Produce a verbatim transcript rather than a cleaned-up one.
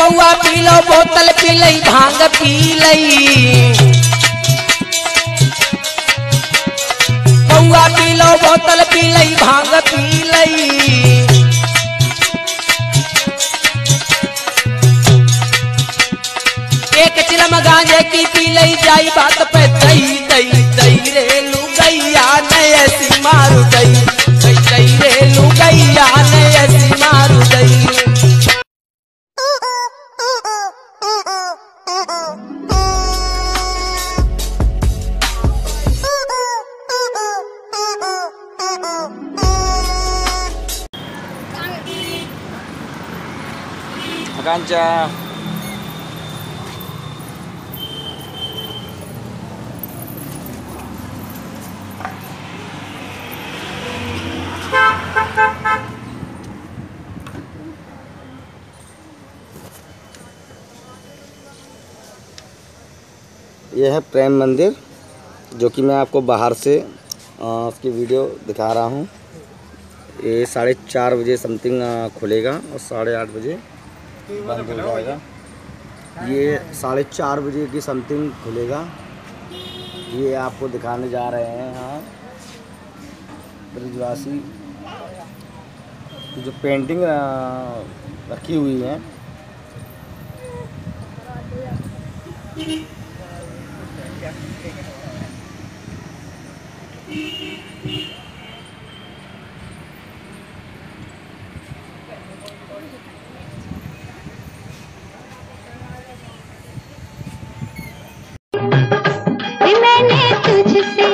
पौआ P low बोतल P लई भांग पी लई, पौआ पी लो बोतल पी लई भांग पी लई। एक चिलम गांजे की पी लई जाई बात पे दई दई दई रे लुगैया ने ऐसी मारू दई दई दई रे लुगैया ने ऐसी मारू दई। आकांक्षा यह है प्रेम मंदिर, जो कि मैं आपको बाहर से उसकी वीडियो दिखा रहा हूँ। ये साढ़े चार बजे समथिंग खुलेगा और साढ़े आठ बजे बंद हो जाएगा। ये साढ़े चार बजे की समथिंग खुलेगा। ये आपको दिखाने जा रहे हैं यहाँ ब्रिजवासी की जो पेंटिंग रखी हुई है। मैंने तुझसे